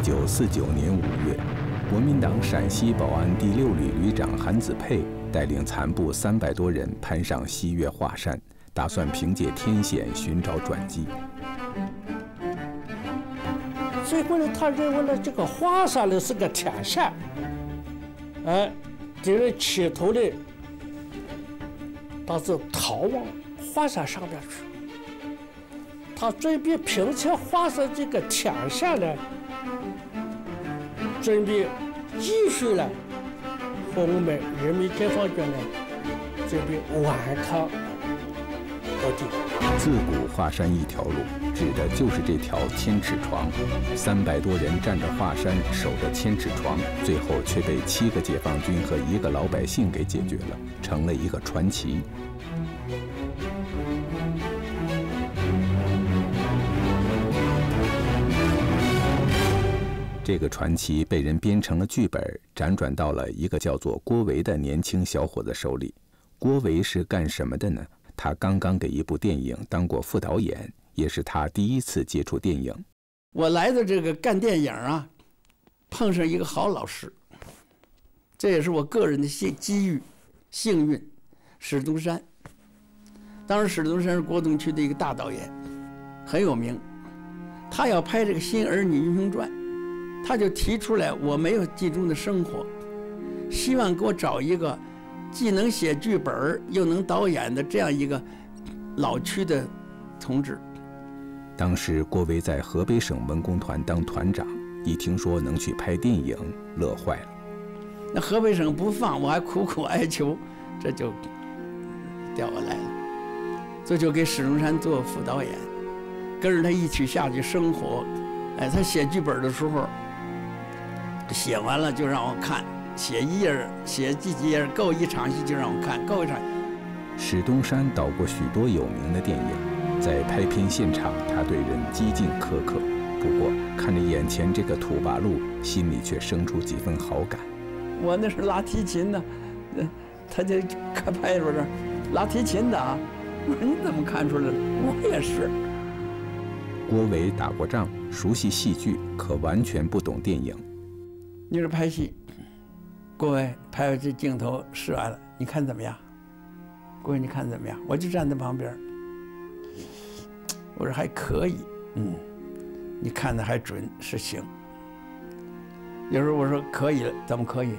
1949年5月，国民党陕西保安第6旅旅长韩子佩带领残部300多人攀上西岳华山，打算凭借天险寻找转机。 最后呢，他认为呢，这个华山呢是个天险，敌人企图的，他是逃往华山上边去。他准备凭借华山这个天险呢，准备继续呢和我们人民解放军呢准备顽抗到底。 自古华山一条路，指的就是这条千尺床。300多人站着华山，守着千尺床，最后却被7个解放军和1个老百姓给解决了，成了一个传奇。这个传奇被人编成了剧本，辗转到了一个叫做郭维的年轻小伙子手里。郭维是干什么的呢？他刚刚给一部电影当过副导演，也是他第一次接触电影。 我来的这个干电影啊，碰上一个好老师，这也是我个人的机遇、幸运。史东山，当时史东山是国东区的一个大导演，很有名。他要拍这个《新儿女英雄传》，他就提出来，我没有记中的生活，希望给我找一个既能写剧本又能导演的这样一个老区的同志。 当时郭维在河北省文工团当团长，一听说能去拍电影，乐坏了。 那河北省不放，我还苦苦哀求，这就调过来了。这就给史东山做副导演，跟着他一起下去生活。他写剧本的时候，写完了就让我看，写1页，写几页，够一场戏就让我看，够一场。 史东山导过许多有名的电影，在拍片现场，他对人极尽苛刻。不过看着眼前这个土八路，心里却生出几分好感。 我那是拉提琴的，他就可拍着这拉提琴的啊。我说你怎么看出来了？我也是。 郭维打过仗，熟悉戏剧，可完全不懂电影。 你说拍戏，郭维拍完这镜头试完了，你看怎么样？郭维你看怎么样？我就站在旁边，我说还可以，你看的还准是行。有时候我说可以了，怎么可以？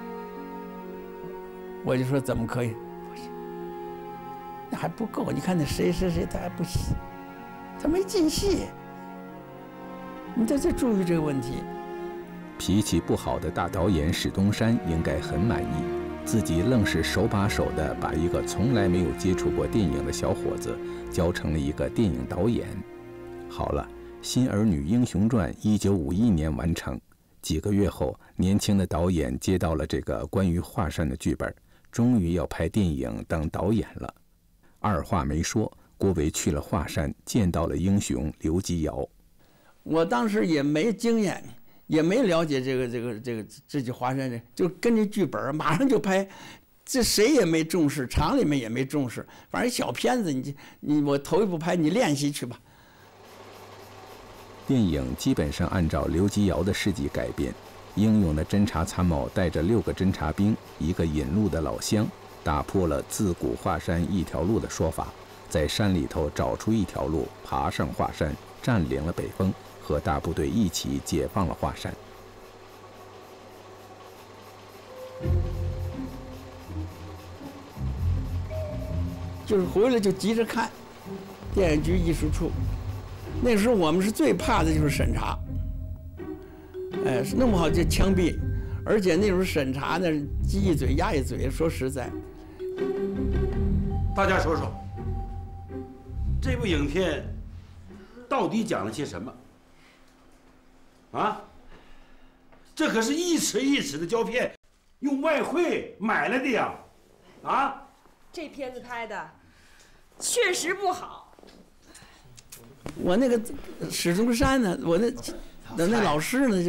我就说怎么可以？不行，那还不够。你看那谁他还不行，他没进戏。你得注意这个问题。 脾气不好的大导演史东山应该很满意，自己愣是手把手地把一个从来没有接触过电影的小伙子教成了一个电影导演。好了，《新儿女英雄传》1951年完成，几个月后，年轻的导演接到了这个关于华山的剧本，终于要拍电影当导演了。二话没说，郭维去了华山，见到了英雄刘基尧。 我当时也没经验，也没了解这句华山，就跟着剧本马上就拍，这谁也没重视，厂里面也没重视，反正小片子我头一部拍，你练习去吧。 电影基本上按照刘基尧的事迹改编，英勇的侦察参谋带着6个侦察兵，一个引路的老乡，打破了自古华山一条路的说法，在山里头找出一条路，爬上华山，占领了北峰，和大部队一起解放了华山。 就是回来就急着看，电影局艺术处，那时候我们是最怕的就是审查，弄不好就枪毙，而且那时候审查呢，鸡一嘴鸭一嘴。说实在， 大家说说，这部影片到底讲了些什么？啊，这可是一尺一尺的胶片，用外汇买来的呀！啊， 这片子拍的确实不好。 我那个史东山呢，我那老师呢，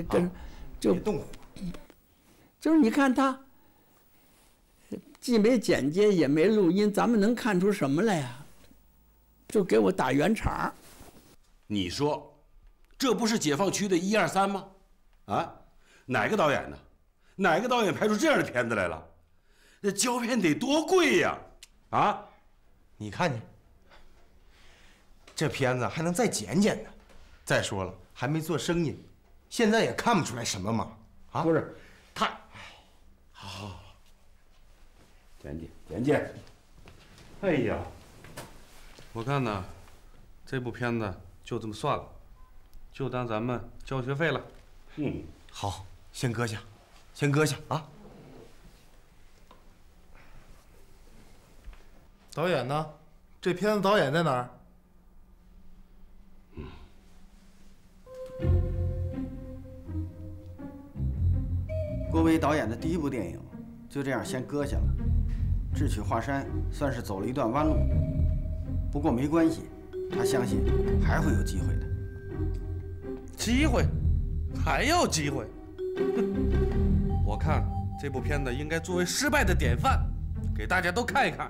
就是你看他既没剪接也没录音，咱们能看出什么来呀？就给我打圆场。 你说，这不是解放区的1、2、3吗？ 啊，哪个导演呢？哪个导演拍出这样的片子来了？那胶片得多贵呀！啊， 你看你，这片子还能再剪剪呢。再说了，还没做声音，现在也看不出来什么嘛。啊， 不是，他，好，剪剪。哎呀， 我看呢，这部片子就这么算了，就当咱们交学费了。 好，先搁下，先搁下啊。 导演呢？这片子导演在哪儿？ 郭维导演的第一部电影就这样先搁下了，《智取华山》算是走了一段弯路，不过没关系，他相信还会有机会的。 机会，还要机会？我看这部片子应该作为失败的典范，给大家都看一看。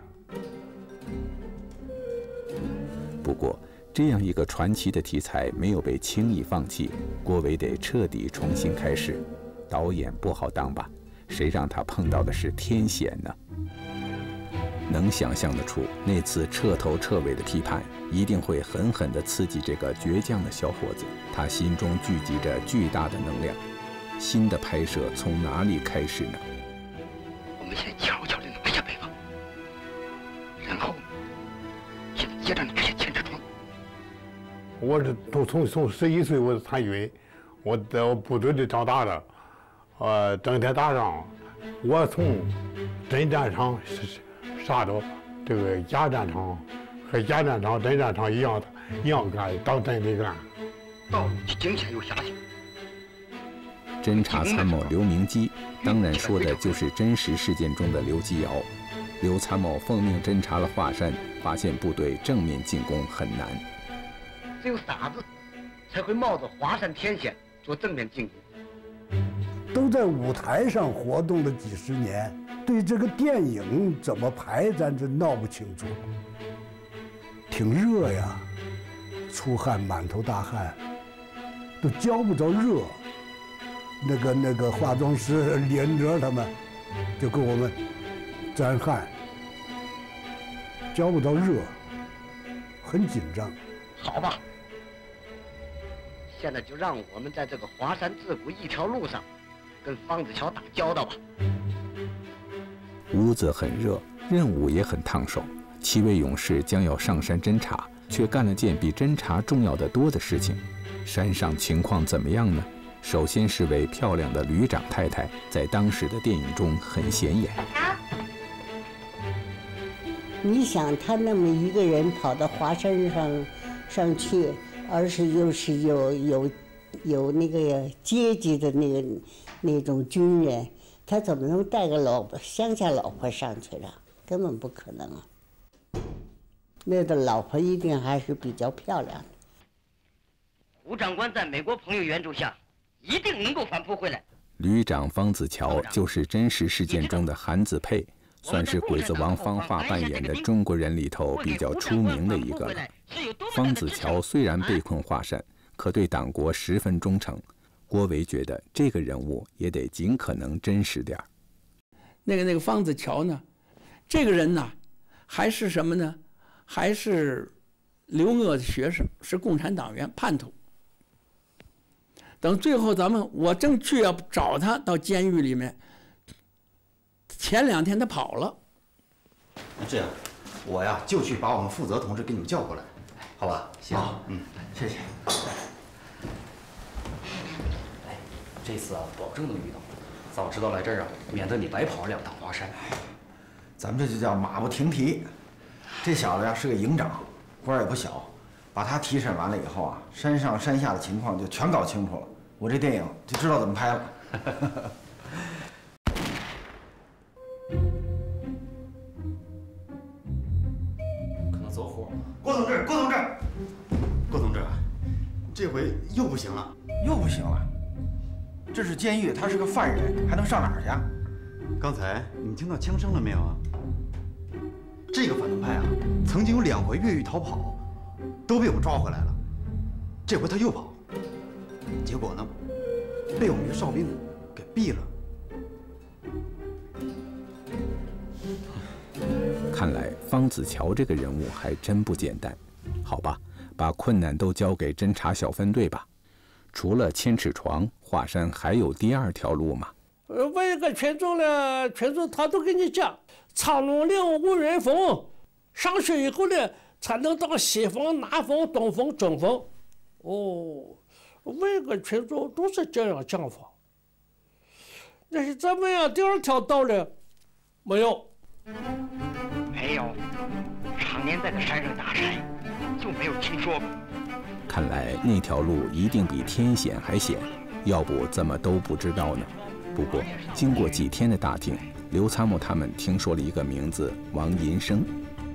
不过，这样一个传奇的题材没有被轻易放弃，郭维得彻底重新开始。导演不好当吧？谁让他碰到的是天险呢？能想象得出，那次彻头彻尾的批判一定会狠狠地刺激这个倔强的小伙子。他心中聚集着巨大的能量。新的拍摄从哪里开始呢？ 我们先悄悄地拿下北方，然后现在接着拿下千车庄。 我是从11岁我就参军，我在部队里长大的。整天打仗，我从真战场杀到这个假战场，和假战场、真战场一样干，当真的干。 道路惊险又狭小。 侦察参谋刘明基，当然说的就是真实事件中的刘基尧。刘参谋奉命侦察了华山，发现部队正面进攻很难。 只有傻子才会冒着华山天险做正面进攻。 都在舞台上活动了几十年，对这个电影怎么拍，咱这闹不清楚。挺热呀，出汗满头大汗，都浇不着热。那个化妆师李恩德他们就给我们沾汗，浇不着热，很紧张。 好吧，现在就让我们在这个华山自古一条路上跟方子桥打交道吧。 屋子很热，任务也很烫手。7位勇士将要上山侦察，却干了件比侦察重要的多的事情。山上情况怎么样呢？首先是位漂亮的旅长太太，在当时的电影中很显眼。 你想，他那么一个人跑到华山上去，而是又是有那个阶级的那种军人，他怎么能带个乡下老婆上去了？根本不可能啊！那个老婆一定还是比较漂亮的。 胡长官在美国朋友援助下，一定能够反扑回来。 旅长方子乔就是真实事件中的韩子佩，算是鬼子王方化扮演的中国人里头比较出名的一个了。方子乔虽然被困华山，可对党国十分忠诚。郭维觉得这个人物也得尽可能真实点儿。 那个方子乔呢，这个人呢，还是什么呢？还是刘鄂的学生，是共产党员叛徒。等最后我正去要找他到监狱里面，前2天他跑了。 那这样，我呀就去把我们负责同志给你们叫过来，好吧？ 行， 谢谢。 哎，这次啊，保证能遇到。早知道来这儿啊，免得你白跑2趟华山。 咱们这就叫马不停蹄。这小子呀是个营长，官也不小，把他提审完了以后啊，山上山下的情况就全搞清楚了。我这电影就知道怎么拍了。 可能走火。 郭同志，这回又不行了，又不行了。这是监狱，他是个犯人，还能上哪儿去？ 刚才你听到枪声了没有啊？这个反动派啊，曾经有2回越狱逃跑，都被我们抓回来了。这回他又跑，结果呢， 被我们这哨兵给毙了。 看来方子乔这个人物还真不简单。好吧，把困难都交给侦察小分队吧。除了千尺床，华山还有第二条路吗？ 问一个群众呢，群众他都跟你讲，苍龙岭、五云峰上去以后呢，才能到西峰、南峰、东峰、中峰。哦，问一个群众都是这样讲法。但是咱们呀，第二条道呢，没有。 没有，常年在这山上打柴，就没有听说过。 看来那条路一定比天险还险，要不怎么都不知道呢？不过经过几天的打听，刘参谋他们听说了一个名字王银生。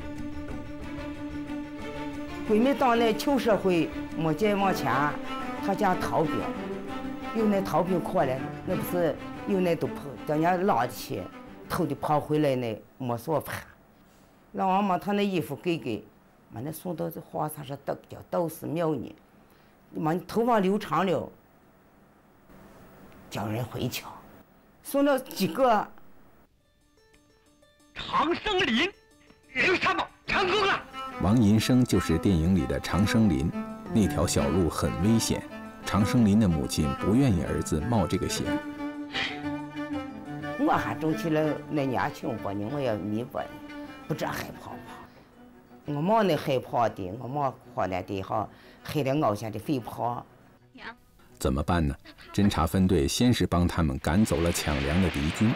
国民党那旧社会没再往前，他讲逃兵，有那逃兵过来，那不是有那都跑，等人拉的去，偷的跑回来那没说法。让我把他那衣服给，把那送到这华山上叫道士庙呢。你把你头发留长了，叫人回去。送了几个。 长生林，刘参谋成功了。 王银生就是电影里的长生林，那条小路很危险，长生林的母亲不愿意儿子冒这个险。 我还争取了那年轻吧呢，我也迷吧呢。不知害怕吧？我没那害怕的，我没花那地方害了熬下的肥胖。 怎么办呢？侦察分队先是帮他们赶走了抢粮的敌军，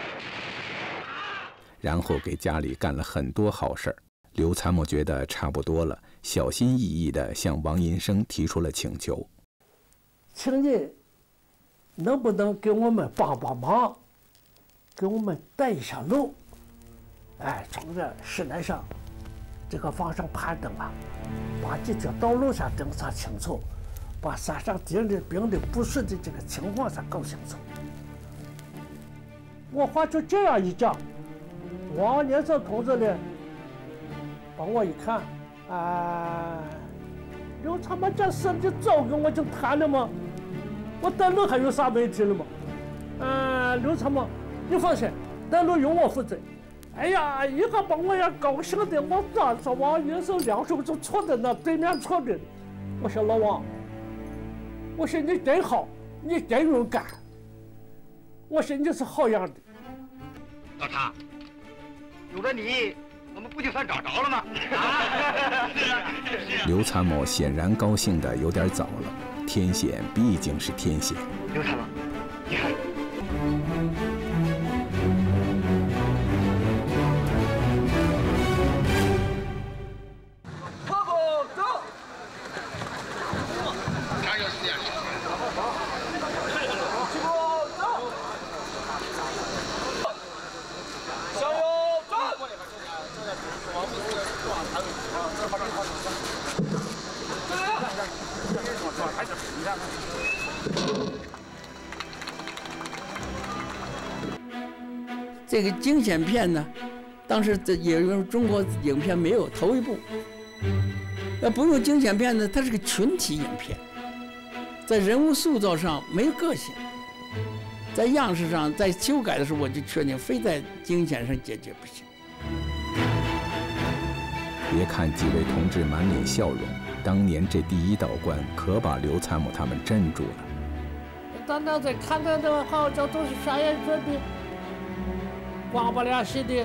然后给家里干了很多好事儿。刘参谋觉得差不多了，小心翼翼地向王银生提出了请求：“ 请你能不能给我们帮帮忙，给我们带一下路？哎，从这市内上这个方向盘灯啊，把这条道路上侦查清楚，把山上敌人的兵力部署的这个情况上搞清楚。”我话就这样一讲，王银生同志呢，帮我一看，刘参谋这事你早跟我就谈了吗？我带路还有啥问题了吗？刘参谋，你放心，带路由我负责。哎呀，一个把我也高兴的，我早上王银生两手就坐在那对面坐着。我说老王，我说你真好，你真勇敢，我说你是好样的。 老常，有了你，我们不就算找着了吗？ 刘参谋显然高兴的有点早了，天险毕竟是天险。 刘参谋，你看。 这个惊险片呢，当时这也用中国影片没有头一部。要不用惊险片呢，它是个群体影片，在人物塑造上没有个性，在样式上在修改的时候，我就确定非在惊险上解决不行。 别看几位同志满脸笑容，当年这第一道关可把刘参谋他们镇住了。 单单在看到的好像都是啥样做的，光不联系的，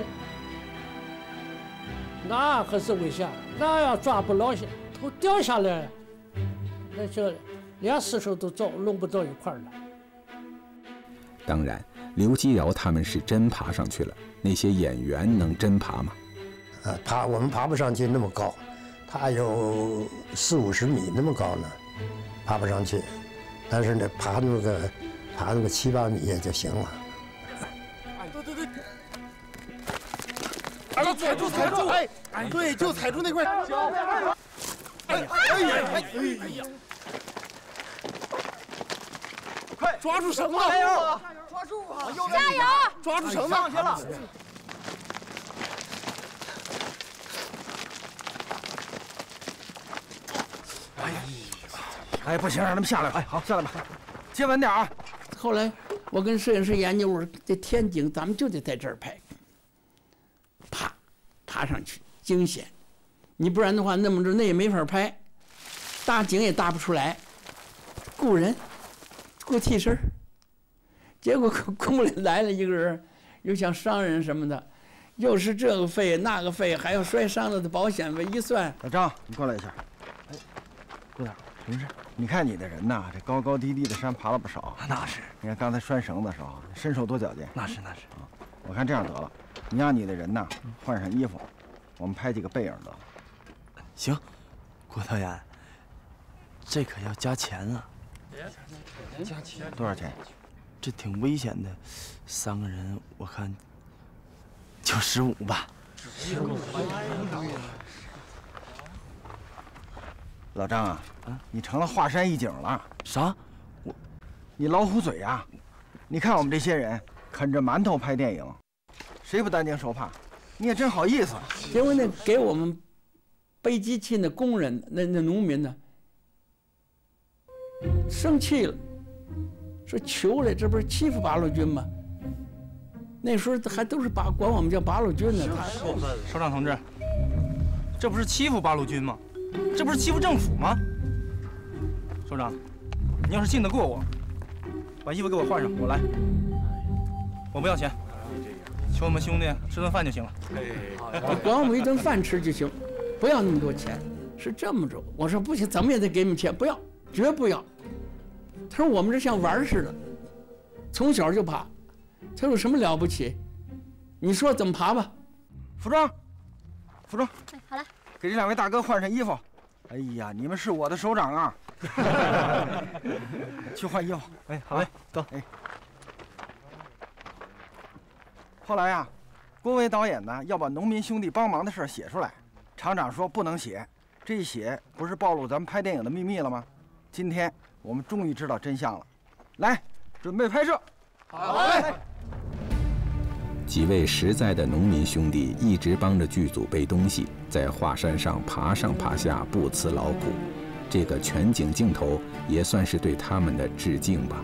那可是危险，那要抓不牢些，头掉下来，那就连尸首都弄不到一块儿了。 当然，刘基尧他们是真爬上去了，那些演员能真爬吗？ 我们爬不上去那么高，他有40-50米那么高呢，爬不上去。但是呢，爬那个7-8米也就行了。 对，踩住！哎，对，就踩住那块。哎呀！快抓住绳子！加油！抓住啊！ 加油！ 抓住绳子！上去了。 哎，不行，让他们下来。哎，好，下来吧，接稳点啊！ 后来我跟摄影师研究，我说这天井咱们就得在这儿拍，爬上去惊险，你不然的话那么着那也没法拍，搭景也搭不出来，雇人，雇替身。结果宫里来了一个人，又像商人什么的，又是这个费那个费，还要摔伤了的保险费，一算。 老张，你过来一下。哎，姑娘，什么事？你看你的人呐，这高高低低的山爬了不少。 那是。 你看刚才拴绳的时候，身手多矫健。 那是。 啊，我看这样得了，你让你的人呐换上衣服，我们拍几个背影得了。 行，郭导演，这可要加钱啊。 加钱？多少钱？ 这挺危险的，3个人我看就15吧。 老张啊，你成了华山一景了。 啥？ 你老虎嘴呀！你看我们这些人啃着馒头拍电影，谁不担惊受怕？你也真好意思。 结果那给我们背机器的工人，那农民呢，生气了。说求来，这不是欺负八路军吗？那时候还都是管我们叫八路军呢。 首长同志，这不是欺负八路军吗？这不是欺负政府吗？首长，你要是信得过我，把衣服给我换上，我来。我不要钱，求我们兄弟吃顿饭就行了。 你管我们一顿饭吃就行，不要那么多钱。是这么着，我说不行，怎么也得给你们钱，不要，绝不要。他说我们这像玩似的，从小就爬，他有什么了不起？你说怎么爬吧？ 服装， 哎，好了， 给这2位大哥换上衣服。哎呀，你们是我的首长啊！去换衣服。 哎，好嘞，走。 哎。后来呀，郭维导演呢要把农民兄弟帮忙的事写出来，厂长说不能写，这一写不是暴露咱们拍电影的秘密了吗？今天我们终于知道真相了，来，准备拍摄。 好嘞。 几位实在的农民兄弟一直帮着剧组背东西，在华山上爬上爬下，不辞劳苦。这个全景镜头也算是对他们的致敬吧。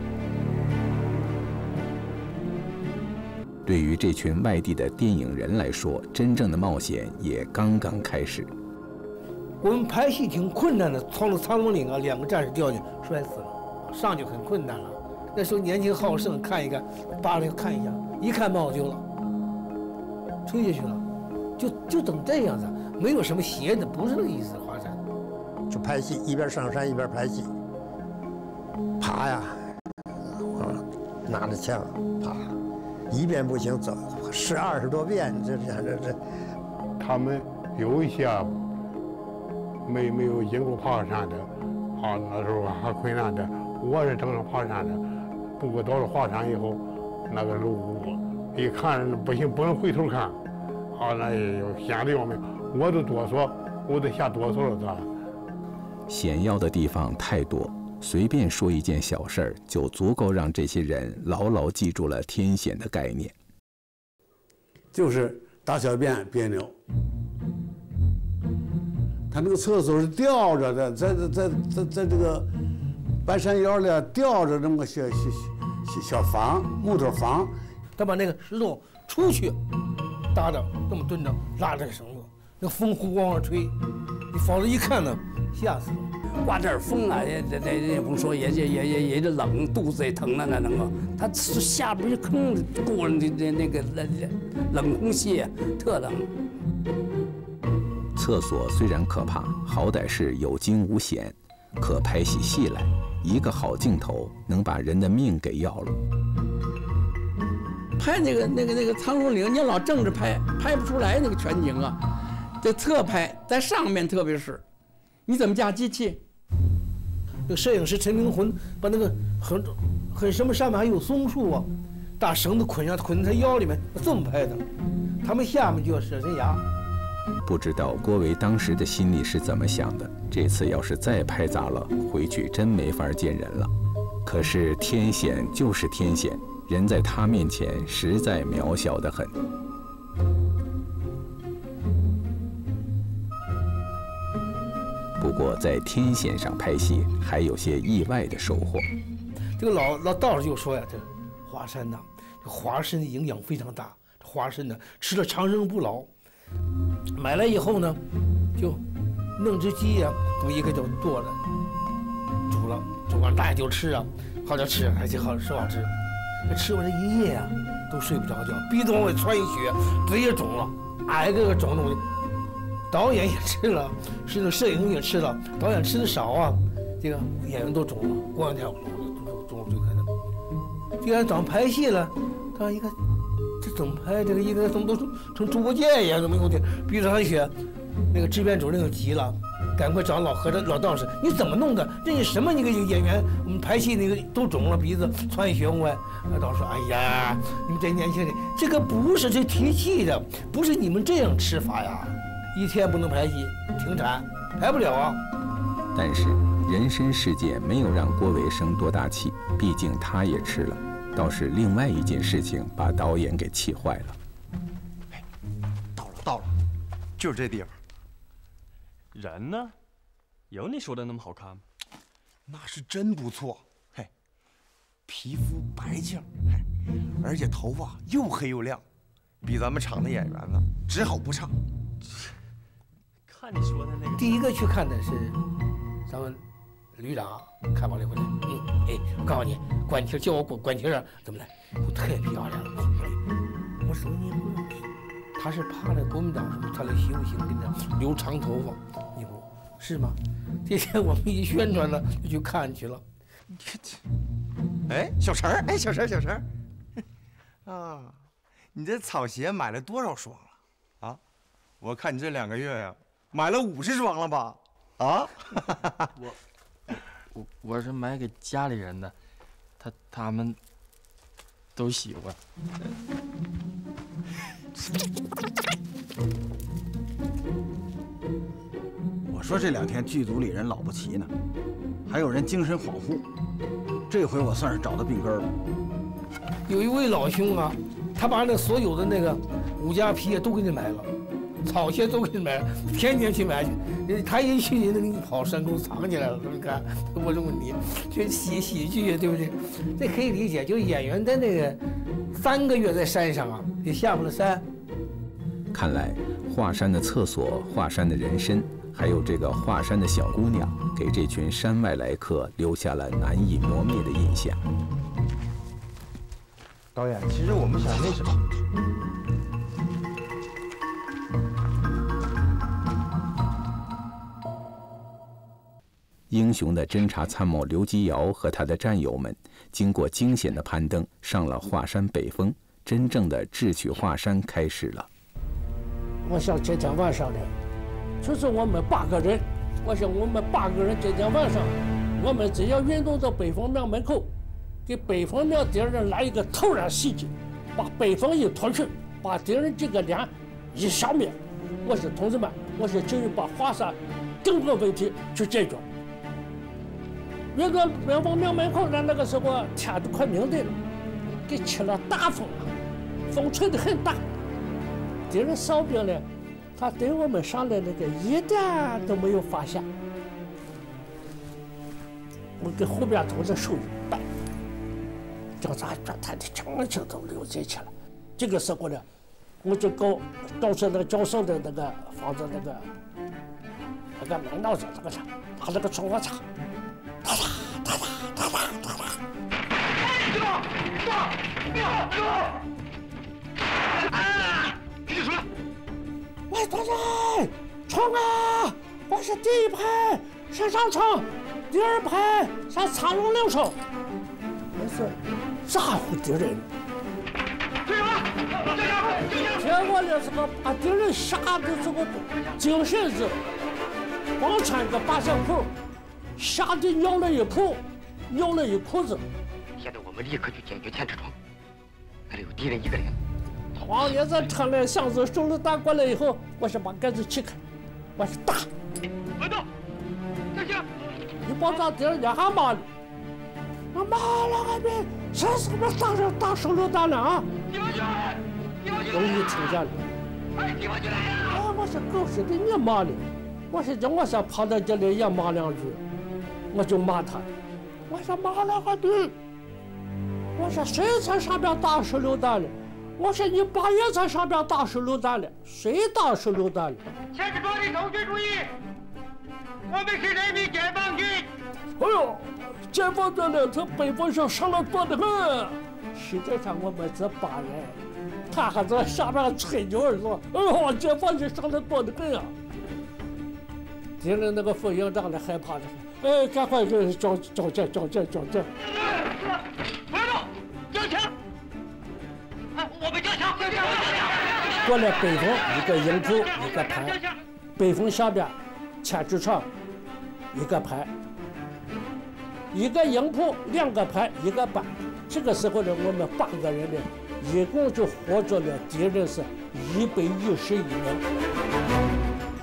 对于这群外地的电影人来说，真正的冒险也刚刚开始。 我们拍戏挺困难的，从了苍龙岭啊，2个战士掉进摔死了，上去很困难了。那时候年轻好胜，看一看，扒了看一下，一看冒丢了，吹下去了，就等这样子，没有什么斜的，不是那个意思。华山就拍戏，一边上山一边拍戏，爬呀，拿着枪爬，一遍不行走试20多遍，这。 他们有一些没有经过爬山的，那时候还困难的。我是正常爬山的，不过到了华山以后，那个路一看不行，不能回头看，那也吓得要命，我都哆嗦，我都吓哆嗦了，咋？ 险要的地方太多，随便说一件小事儿，就足够让这些人牢牢记住了天险的概念。 就是大小便别扭，他那个厕所是吊着的，在这个半山腰里吊着那么个小房，木头房。 他把那个石头出去，搭着这么蹲着，拉着绳子，那风呼往上吹，你否则一看呢，吓死了。 刮点风啊，也甭说，也冷，肚子也疼了，那能够。他下边一坑过了那个冷空气，特冷。 厕所虽然可怕，好歹是有惊无险，可拍起戏来，一个好镜头能把人的命给要了。 拍那个苍龙岭，你老正着拍不出来那个全景啊，得侧拍，在上面特别是，你怎么架机器？ 那个摄影师陈明魂把那个很什么上面还有松树啊，大绳子捆在他腰里面，这么拍的。他们下面就要舍身崖。 不知道郭维当时的心里是怎么想的，这次要是再拍砸了，回去真没法见人了。可是天险就是天险，人在他面前实在渺小得很。不过在天险上拍戏，还有些意外的收获。 这个老道士就说呀，这花参呐，这花参的营养非常大，花参呢吃了长生不老。买来以后呢，就弄只鸡呀，这么一个就剁了，煮完大家就吃啊，好点吃，还挺好吃好吃。这吃完这一夜啊，都睡不着觉，鼻子往外窜血，嘴也肿了，挨个肿东西。导演也吃了，是那摄影也吃了，导演吃的少啊，这个演员都肿了，过两天肿就可能。第二天早上排戏了，他一看，这怎么排？这个一个怎么都成猪八戒一样，怎么有点鼻子上血？那个制片主任就急了，赶快找老和尚、老道士，你怎么弄的？这你什么？你个演员，我们排戏那个都肿了，鼻子窜血往外。老道士说：“哎呀，你们这年轻人，这个不是这提气的，不是你们这样吃法呀。一天不能排戏，停产，排不了啊。” 但是人参事件没有让郭维生多大气，毕竟他也吃了。倒是另外一件事情把导演给气坏了。 到了，就是这地方。 人呢？有你说的那么好看吗？ 那是真不错，嘿，皮肤白净，嘿，而且头发又黑又亮，比咱们厂的演员呢只好不差。 看你说的那个， 第一个去看的是咱们旅长，看完了回来，我告诉你，管婷叫我管婷啊，怎么来？我特漂亮。我说你不，他是怕那国民党什么，他来行不行？跟着留长头发，你不是吗？这天我们一宣传了，就去看去了。 哎，小陈儿，小陈儿，啊，你这草鞋买了多少双了？啊，我看你这2个月呀，买了50双了吧？啊， 我是买给家里人的，他们都喜欢。 我说这2天剧组里人老不齐呢，还有人精神恍惚，这回我算是找到病根了。 有一位老兄啊，他把那所有的那个5家皮都给你买了，草鞋都给你买了，天天去买去。他一去人都给你跑山沟藏起来了。你看，我就问你，这喜剧对不对？这可以理解，就是演员在那个3个月在山上啊，也下不了山。 看来华山的厕所、华山的人参，还有这个华山的小姑娘，给这群山外来客留下了难以磨灭的印象。 导演，其实我们想那什么。 英雄的侦察参谋刘基尧和他的战友们，经过惊险的攀登，上了华山北峰，真正的智取华山开始了。 我想今天晚上呢，就是我们8个人，我想我们8个人今天晚上，我们只要运动到北峰庙门口，给北峰庙敌人来一个突然袭击，把北峰一突去，把敌人这个连一消灭。我说同志们，我说就把华山整个问题去解决。运到北峰庙门口呢，那个时候天都快明对了，给起了大风了，风吹得很大。敌人哨兵呢，他对我们上来那个一点都没有发现。我给后边同志手一摆，叫咱把他的枪枪都留进去了。这个时候呢，我就告诉那个教授的那个房子那个门闹子这个啥，拿那个窗户擦，哒哒哒哒哒哒哒。喂，同志，冲啊！我是第1排，向上冲；第2排上苍龙岭冲。我是咋呼敌人？结果呢，这个把敌人吓得这个精神是光穿个8线裤，吓得尿了一裤子。 现在我们立刻去解决前车窗，那里有敌人1个连。 王爷子穿了箱子，手榴弹过来以后，我是把盖子起开，我是打。 别动，站起来！ 你把咱敌人也还骂了，我骂了还没，谁是不是打手榴弹了啊？终于听见了。我说狗屎的，你骂的，我说跑到这里也骂2句，我就骂他，我说骂了还对， 我说谁在上边打手榴弹了？我说你爸也在上边打手榴弹了，谁打手榴弹了？ 前置庄的同学注意，我们是人民解放军。 哎呦，解放军呢，从北方上上了多得很。实际上我们这8人，他还在上面吹牛说：“哎呦，解放军上了多得很啊！”听着那个副营长的害怕的，哎，赶快给交接。 快住，交枪！我们交枪！ 过来北风一个营铺一个排，北风下边前置场一个排，一个营铺2个排一个班。这个时候呢，我们8个人呢，一共就活着了敌人是111名。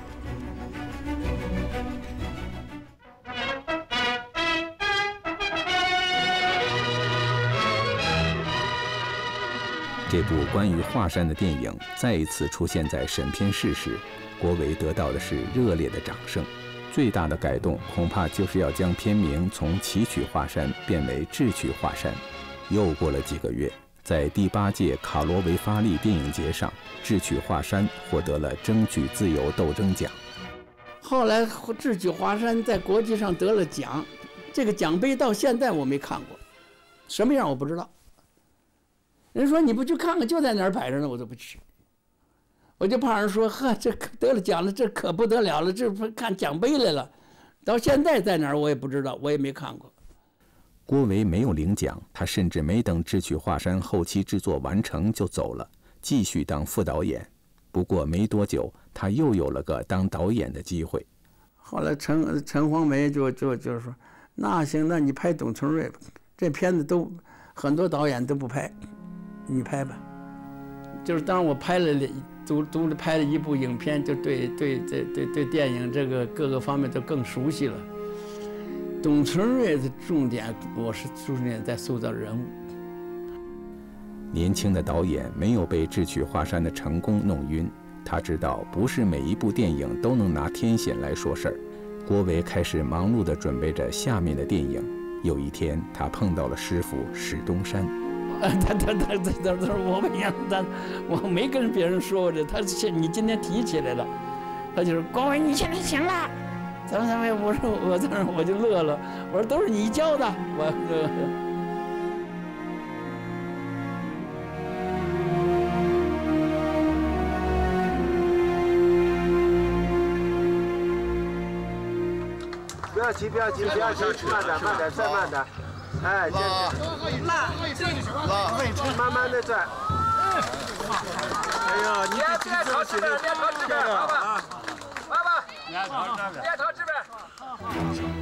这部关于华山的电影再一次出现在审片室时，郭维得到的是热烈的掌声。最大的改动恐怕就是要将片名从《奇取华山》变为《智取华山》。又过了几个月，在第8届卡罗维发利电影节上，《智取华山》获得了争取自由斗争奖。 后来《智取华山》在国际上得了奖，这个奖杯到现在我没看过，什么样我不知道。人说你不去看看，就在那儿摆着呢，我都不去。我就怕人说，呵，这得了奖了，这可不得了了，这不看奖杯来了。到现在在哪儿我也不知道，我也没看过。 郭维没有领奖，他甚至没等《智取华山》后期制作完成就走了，继续当副导演。不过没多久，他又有了个当导演的机会。 后来陈黄梅就是说，那行，那你拍董存瑞吧，这片子都很多导演都不拍。你拍吧，就是当我拍了拍了一部影片，就对电影这个各个方面都更熟悉了。董存瑞的重点，我是重点在塑造人物。 年轻的导演没有被《智取华山》的成功弄晕，他知道不是每一部电影都能拿天险来说事儿。郭维开始忙碌地准备着下面的电影。有一天，他碰到了师傅史东山。 他说我不一样，我没跟别人说过这。你今天提起来了，他就说郭维你现在行了，怎么？我就乐了，我说都是你教的， 不要急，慢点，再慢点。哎，慢慢的转。哎呀，你别朝这边，别朝这边，爸爸，别朝这边。